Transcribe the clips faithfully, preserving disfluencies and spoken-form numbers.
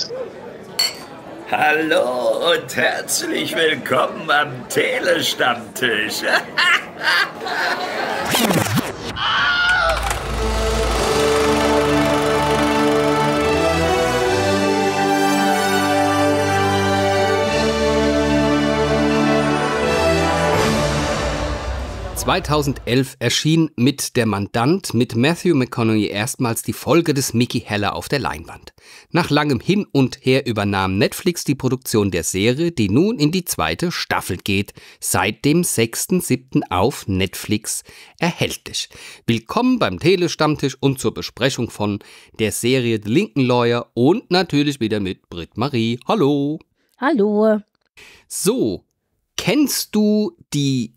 Hallo und herzlich willkommen am Telestammtisch. zweitausendelf erschien mit Der Mandant mit Matthew McConaughey erstmals die Folge des Mickey Heller auf der Leinwand. Nach langem Hin und Her übernahm Netflix die Produktion der Serie, die nun in die zweite Staffel geht, seit dem sechsten siebten auf Netflix erhältlich. Willkommen beim Telestammtisch und zur Besprechung von der Serie The Lincoln Lawyer und natürlich wieder mit Britt-Marie. Hallo. Hallo. So, kennst du die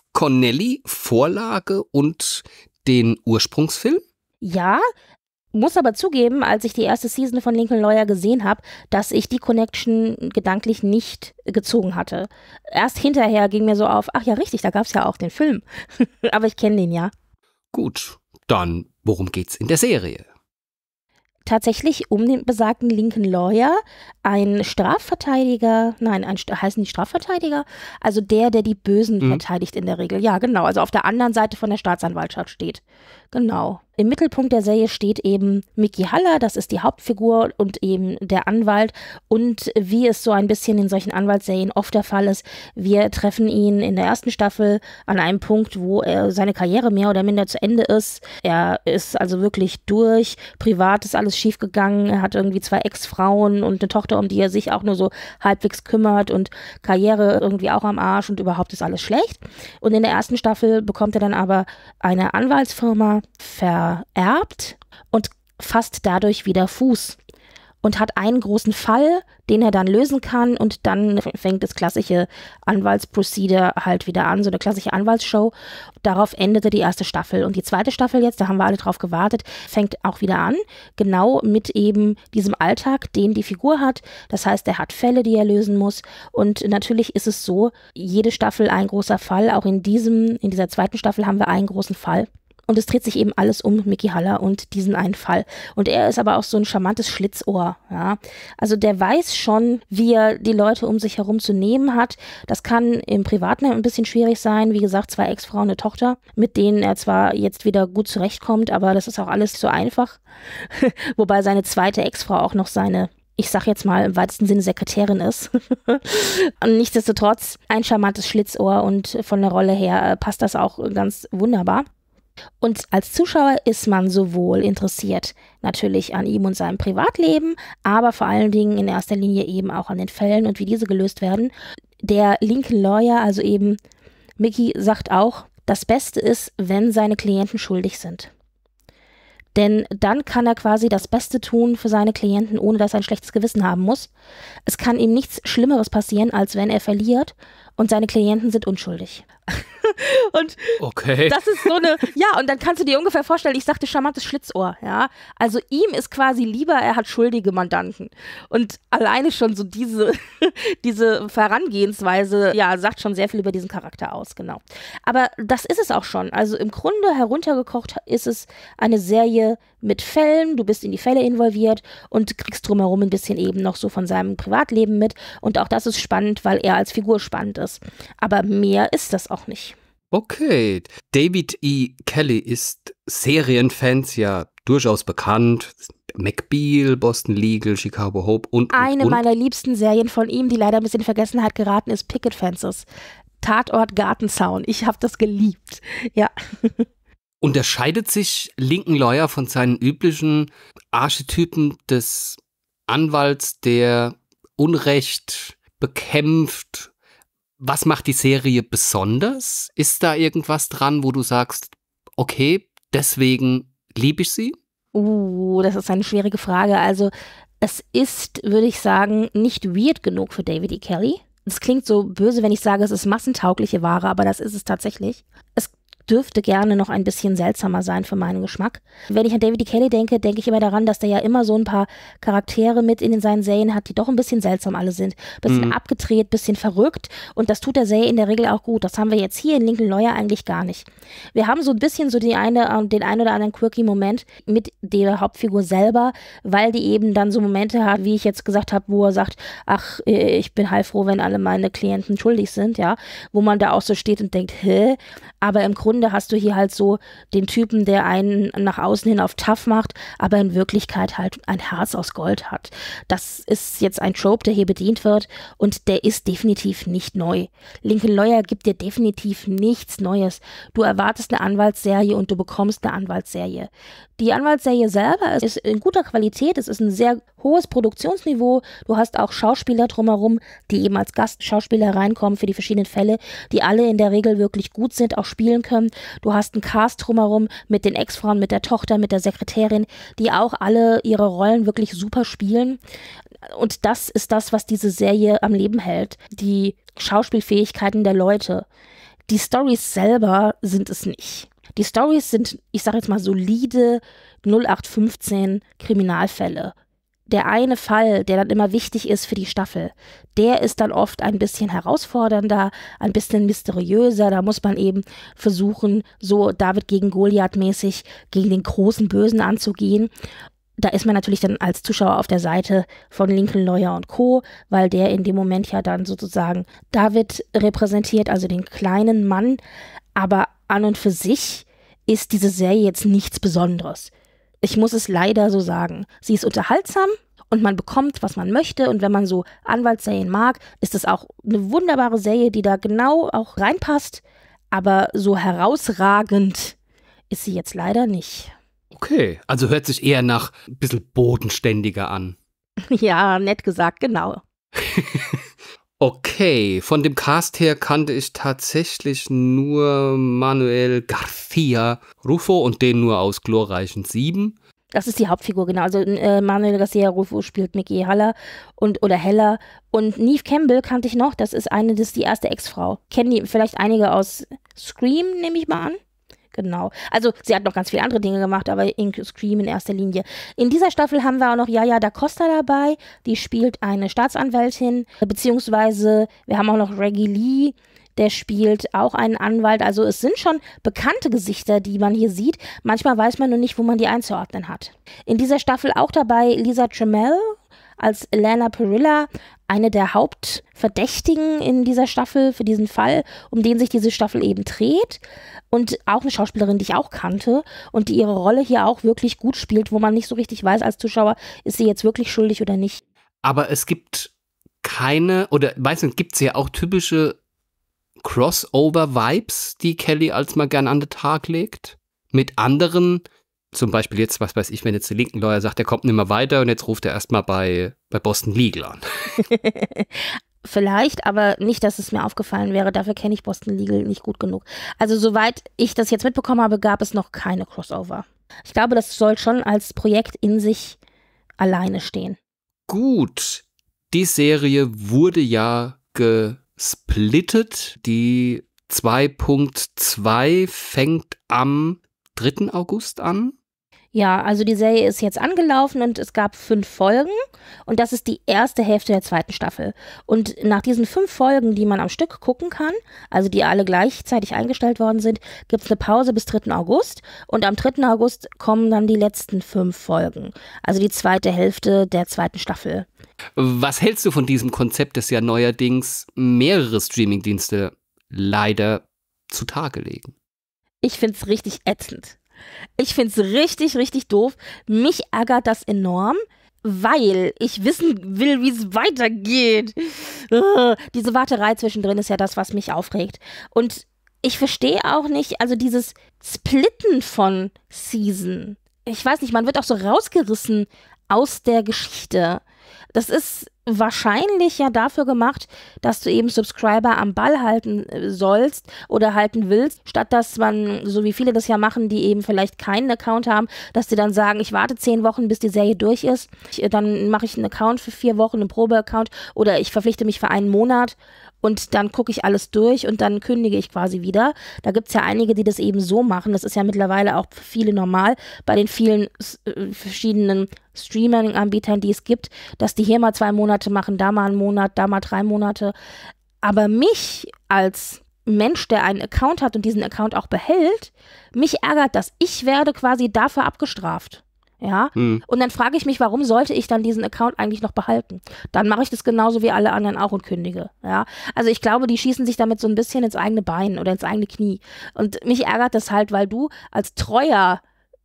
Connelly-Vorlage und den Ursprungsfilm? Ja, muss aber zugeben, als ich die erste Season von Lincoln Lawyer gesehen habe, dass ich die Connection gedanklich nicht gezogen hatte. Erst hinterher ging mir so auf, ach ja richtig, da gab es ja auch den Film. Aber ich kenne den ja. Gut, dann worum geht's in der Serie? Tatsächlich um den besagten Lincoln Lawyer, ein Strafverteidiger, nein, ein, heißen die Strafverteidiger? Also der, der die Bösen mhm. verteidigt in der Regel. Ja, genau, also auf der anderen Seite von der Staatsanwaltschaft steht. Genau. Im Mittelpunkt der Serie steht eben Mickey Haller, das ist die Hauptfigur und eben der Anwalt. Und wie es so ein bisschen in solchen Anwaltsserien oft der Fall ist, wir treffen ihn in der ersten Staffel an einem Punkt, wo er seine Karriere mehr oder minder zu Ende ist. Er ist also wirklich durch, privat ist alles schiefgegangen, er hat irgendwie zwei Ex-Frauen und eine Tochter, um die er sich auch nur so halbwegs kümmert und Karriere irgendwie auch am Arsch und überhaupt ist alles schlecht. Und in der ersten Staffel bekommt er dann aber eine Anwaltsfirma vererbt und fasst dadurch wieder Fuß und hat einen großen Fall, den er dann lösen kann und dann fängt das klassische Anwaltsprocedure halt wieder an, so eine klassische Anwaltsshow. Darauf endete die erste Staffel und die zweite Staffel jetzt, da haben wir alle drauf gewartet, fängt auch wieder an, genau mit eben diesem Alltag, den die Figur hat. Das heißt, er hat Fälle, die er lösen muss und natürlich ist es so, jede Staffel ein großer Fall, auch in diesem, in dieser zweiten Staffel haben wir einen großen Fall. Und es dreht sich eben alles um Mickey Haller und diesen einen Fall. Und er ist aber auch so ein charmantes Schlitzohr. Ja. Also der weiß schon, wie er die Leute um sich herum zu nehmen hat. Das kann im Privaten ein bisschen schwierig sein. Wie gesagt, zwei Ex-Frauen, eine Tochter, mit denen er zwar jetzt wieder gut zurechtkommt, aber das ist auch alles so einfach. Wobei seine zweite Ex-Frau auch noch seine, ich sag jetzt mal im weitesten Sinne Sekretärin ist. Und nichtsdestotrotz ein charmantes Schlitzohr und von der Rolle her passt das auch ganz wunderbar. Und als Zuschauer ist man sowohl interessiert natürlich an ihm und seinem Privatleben, aber vor allen Dingen in erster Linie eben auch an den Fällen und wie diese gelöst werden. Der Lincoln Lawyer, also eben Mickey, sagt auch, das Beste ist, wenn seine Klienten schuldig sind. Denn dann kann er quasi das Beste tun für seine Klienten, ohne dass er ein schlechtes Gewissen haben muss. Es kann ihm nichts Schlimmeres passieren, als wenn er verliert und seine Klienten sind unschuldig. Und okay. Das ist so eine, ja, und dann kannst du dir ungefähr vorstellen, ich sagte charmantes Schlitzohr, ja. Also ihm ist quasi lieber, er hat schuldige Mandanten. Und alleine schon so diese, diese Herangehensweise, ja, sagt schon sehr viel über diesen Charakter aus, genau. Aber das ist es auch schon. Also im Grunde heruntergekocht ist es eine Serie mit Fällen, du bist in die Fälle involviert und kriegst drumherum ein bisschen eben noch so von seinem Privatleben mit. Und auch das ist spannend, weil er als Figur spannend ist. Aber mehr ist das auch nicht. Okay, David E. Kelley ist Serienfans ja durchaus bekannt. McBeal, Boston Legal, Chicago Hope und, und Eine und. meiner liebsten Serien von ihm, die leider ein bisschen in Vergessenheit geraten ist, Picket Fences. Tatort Gartenzaun. Ich habe das geliebt. Ja. Unterscheidet sich Lincoln Lawyer von seinen üblichen Archetypen des Anwalts, der Unrecht bekämpft? Was macht die Serie besonders? Ist da irgendwas dran, wo du sagst, okay, deswegen liebe ich sie? Uh, das ist eine schwierige Frage. Also es ist, würde ich sagen, nicht weird genug für David E. Kelley. Es klingt so böse, wenn ich sage, es ist massentaugliche Ware, aber das ist es tatsächlich. Es dürfte gerne noch ein bisschen seltsamer sein für meinen Geschmack. Wenn ich an David E. Kelley denke, denke ich immer daran, dass der ja immer so ein paar Charaktere mit in seinen Serien hat, die doch ein bisschen seltsam alle sind. Bisschen mhm. abgedreht, bisschen verrückt und das tut der Serie in der Regel auch gut. Das haben wir jetzt hier in Lincoln Lawyer eigentlich gar nicht. Wir haben so ein bisschen so die eine, den einen oder anderen quirky Moment mit der Hauptfigur selber, weil die eben dann so Momente hat, wie ich jetzt gesagt habe, wo er sagt, ach, ich bin heilfroh, wenn alle meine Klienten schuldig sind, ja, wo man da auch so steht und denkt, hä? Aber im Grunde hast du hier halt so den Typen, der einen nach außen hin auf tough macht, aber in Wirklichkeit halt ein Herz aus Gold hat. Das ist jetzt ein Trope, der hier bedient wird und der ist definitiv nicht neu. Lincoln Lawyer gibt dir definitiv nichts Neues. Du erwartest eine Anwaltsserie und du bekommst eine Anwaltsserie. Die Anwaltsserie selber ist in guter Qualität, es ist ein sehr hohes Produktionsniveau. Du hast auch Schauspieler drumherum, die eben als Gastschauspieler reinkommen für die verschiedenen Fälle, die alle in der Regel wirklich gut sind, auch spielen können. Du hast einen Cast drumherum mit den Ex-Frauen, mit der Tochter, mit der Sekretärin, die auch alle ihre Rollen wirklich super spielen. Und das ist das, was diese Serie am Leben hält. Die Schauspielfähigkeiten der Leute. Die Storys selber sind es nicht. Die Storys sind, ich sage jetzt mal, solide null acht fünfzehn Kriminalfälle. Der eine Fall, der dann immer wichtig ist für die Staffel, der ist dann oft ein bisschen herausfordernder, ein bisschen mysteriöser. Da muss man eben versuchen, so David gegen Goliath mäßig gegen den großen Bösen anzugehen. Da ist man natürlich dann als Zuschauer auf der Seite von Lincoln Lawyer und Co., weil der in dem Moment ja dann sozusagen David repräsentiert, also den kleinen Mann. Aber an und für sich ist diese Serie jetzt nichts Besonderes. Ich muss es leider so sagen. Sie ist unterhaltsam und man bekommt, was man möchte. Und wenn man so Anwaltsserien mag, ist es auch eine wunderbare Serie, die da genau auch reinpasst. Aber so herausragend ist sie jetzt leider nicht. Okay, also hört sich eher nach ein bisschen bodenständiger an. Ja, nett gesagt, genau. Okay, von dem Cast her kannte ich tatsächlich nur Manuel García Rufo und den nur aus glorreichen Sieben. Das ist die Hauptfigur, genau. Also äh, Manuel García Rufo spielt Mickey Haller und oder Heller. Und Neve Campbell kannte ich noch, das ist eine, das ist die erste Ex-Frau. Kennen die vielleicht einige aus Scream, nehme ich mal an. Genau. Also sie hat noch ganz viele andere Dinge gemacht, aber in Scream in erster Linie. In dieser Staffel haben wir auch noch Yaya da Costa dabei. Die spielt eine Staatsanwältin, beziehungsweise wir haben auch noch Reggie Lee, der spielt auch einen Anwalt. Also es sind schon bekannte Gesichter, die man hier sieht. Manchmal weiß man nur nicht, wo man die einzuordnen hat. In dieser Staffel auch dabei Lisa Trammell als Elena Perilla, eine der Hauptverdächtigen in dieser Staffel für diesen Fall, um den sich diese Staffel eben dreht. Und auch eine Schauspielerin, die ich auch kannte und die ihre Rolle hier auch wirklich gut spielt, wo man nicht so richtig weiß als Zuschauer, ist sie jetzt wirklich schuldig oder nicht. Aber es gibt keine, oder weiß nicht, gibt es ja auch typische Crossover-Vibes, die Kelley als mal gern an den Tag legt? Mit anderen, zum Beispiel jetzt, was weiß ich, wenn jetzt der Lincoln Lawyer sagt, der kommt nicht mehr weiter und jetzt ruft er erstmal bei, bei Boston Legal an. Vielleicht, aber nicht, dass es mir aufgefallen wäre. Dafür kenne ich Boston Legal nicht gut genug. Also soweit ich das jetzt mitbekommen habe, gab es noch keine Crossover. Ich glaube, das soll schon als Projekt in sich alleine stehen. Gut, die Serie wurde ja gesplittet. Die zwei Punkt zwei fängt am dritten August an. Ja, also die Serie ist jetzt angelaufen und es gab fünf Folgen und das ist die erste Hälfte der zweiten Staffel. Und nach diesen fünf Folgen, die man am Stück gucken kann, also die alle gleichzeitig eingestellt worden sind, gibt es eine Pause bis dritten August und am dritten August kommen dann die letzten fünf Folgen, also die zweite Hälfte der zweiten Staffel. Was hältst du von diesem Konzept, das ja neuerdings mehrere Streamingdienste leider zutage legen? Ich finde es richtig ätzend. Ich finde es richtig, richtig doof. Mich ärgert das enorm, weil ich wissen will, wie es weitergeht. Uh, diese Warterei zwischendrin ist ja das, was mich aufregt. Und ich verstehe auch nicht, also dieses Splitten von Season. Ich weiß nicht, man wird auch so rausgerissen aus der Geschichte. Das ist wahrscheinlich ja dafür gemacht, dass du eben Subscriber am Ball halten sollst oder halten willst, statt dass man, so wie viele das ja machen, die eben vielleicht keinen Account haben, dass die dann sagen, ich warte zehn Wochen, bis die Serie durch ist, ich, dann mache ich einen Account für vier Wochen, einen Probe-Account oder ich verpflichte mich für einen Monat und dann gucke ich alles durch und dann kündige ich quasi wieder. Da gibt es ja einige, die das eben so machen. Das ist ja mittlerweile auch für viele normal bei den vielen äh, verschiedenen Streaming-Anbietern, die es gibt, dass die hier mal zwei Monate machen, da mal einen Monat, da mal drei Monate. Aber mich als Mensch, der einen Account hat und diesen Account auch behält, mich ärgert das. Ich werde quasi dafür abgestraft. Ja, hm. Und dann frage ich mich, warum sollte ich dann diesen Account eigentlich noch behalten? Dann mache ich das genauso wie alle anderen auch und kündige. Ja, also ich glaube, die schießen sich damit so ein bisschen ins eigene Bein oder ins eigene Knie. Und mich ärgert das halt, weil du als treuer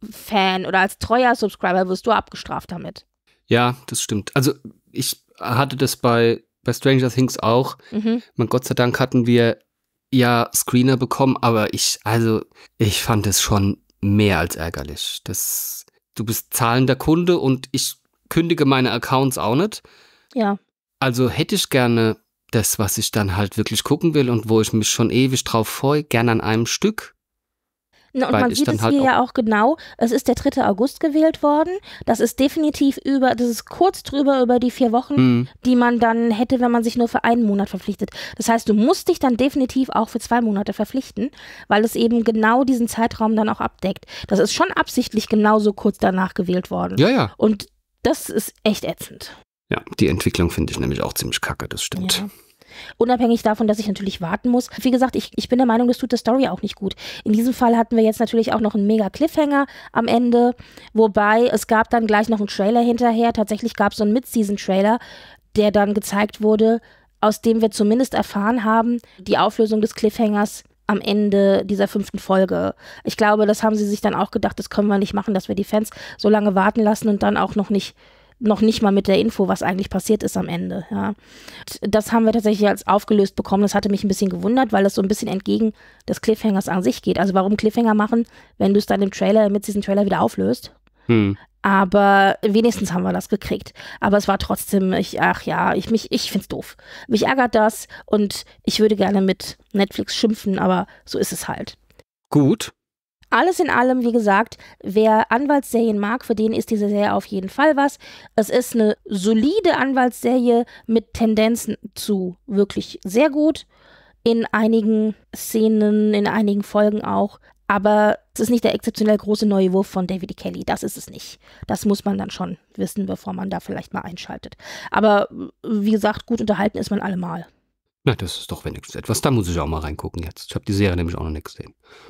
Fan oder als treuer Subscriber wirst du abgestraft damit. Ja, das stimmt. Also ich hatte das bei, bei Stranger Things auch. Mhm. Man, Gott sei Dank hatten wir ja Screener bekommen, aber ich, also ich fand es schon mehr als ärgerlich. Das Du bist zahlender Kunde und ich kündige meine Accounts auch nicht. Ja. Also hätte ich gerne das, was ich dann halt wirklich gucken will und wo ich mich schon ewig drauf freue, gerne an einem Stück. Na, und man sieht es halt hier auch ja auch genau, es ist der dritte August gewählt worden. Das ist definitiv über, das ist kurz drüber über die vier Wochen, mhm. die man dann hätte, wenn man sich nur für einen Monat verpflichtet. Das heißt, du musst dich dann definitiv auch für zwei Monate verpflichten, weil es eben genau diesen Zeitraum dann auch abdeckt. Das ist schon absichtlich genauso kurz danach gewählt worden. Ja, ja. Und das ist echt ätzend. Ja, die Entwicklung finde ich nämlich auch ziemlich kacke, das stimmt. Ja. Unabhängig davon, dass ich natürlich warten muss. Wie gesagt, ich, ich bin der Meinung, das tut der Story auch nicht gut. In diesem Fall hatten wir jetzt natürlich auch noch einen mega Cliffhanger am Ende, wobei es gab dann gleich noch einen Trailer hinterher. Tatsächlich gab es so einen Mid-Season-Trailer, der dann gezeigt wurde, aus dem wir zumindest erfahren haben, die Auflösung des Cliffhangers am Ende dieser fünften Folge. Ich glaube, das haben sie sich dann auch gedacht, das können wir nicht machen, dass wir die Fans so lange warten lassen und dann auch noch nicht noch nicht mal mit der Info, was eigentlich passiert ist am Ende. Ja. Das haben wir tatsächlich als aufgelöst bekommen. Das hatte mich ein bisschen gewundert, weil das so ein bisschen entgegen des Cliffhangers an sich geht. Also warum Cliffhanger machen, wenn du es dann im Trailer, mit diesem Trailer wieder auflöst? Hm. Aber wenigstens haben wir das gekriegt. Aber es war trotzdem, ich, ach ja, ich, mich, ich find's doof. Mich ärgert das und ich würde gerne mit Netflix schimpfen, aber so ist es halt. Gut. Alles in allem, wie gesagt, wer Anwaltsserien mag, für den ist diese Serie auf jeden Fall was. Es ist eine solide Anwaltsserie mit Tendenzen zu wirklich sehr gut. In einigen Szenen, in einigen Folgen auch. Aber es ist nicht der exzeptionell große neue Wurf von David E. Kelley. Das ist es nicht. Das muss man dann schon wissen, bevor man da vielleicht mal einschaltet. Aber wie gesagt, gut unterhalten ist man allemal. Na, das ist doch wenigstens etwas. Da muss ich auch mal reingucken jetzt. Ich habe die Serie nämlich auch noch nicht gesehen.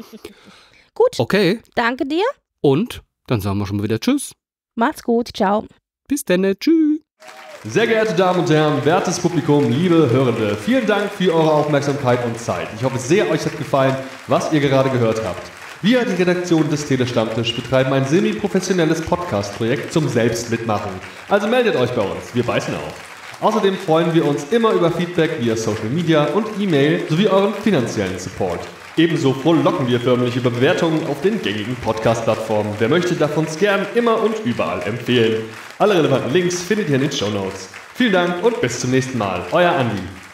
Gut. Okay. Danke dir. Und dann sagen wir schon mal wieder Tschüss. Macht's gut. Ciao. Bis dann. Tschüss. Sehr geehrte Damen und Herren, wertes Publikum, liebe Hörende, vielen Dank für eure Aufmerksamkeit und Zeit. Ich hoffe sehr, euch hat gefallen, was ihr gerade gehört habt. Wir, die Redaktion des Telestammtisch, betreiben ein semi-professionelles Podcast-Projekt zum Selbstmitmachen. Also meldet euch bei uns, wir beißen auf. Außerdem freuen wir uns immer über Feedback via Social Media und E-Mail sowie euren finanziellen Support. Ebenso frohlocken wir förmlich über Bewertungen auf den gängigen Podcast-Plattformen. Wer möchte, darf uns gern immer und überall empfehlen. Alle relevanten Links findet ihr in den Shownotes. Vielen Dank und bis zum nächsten Mal. Euer Andi.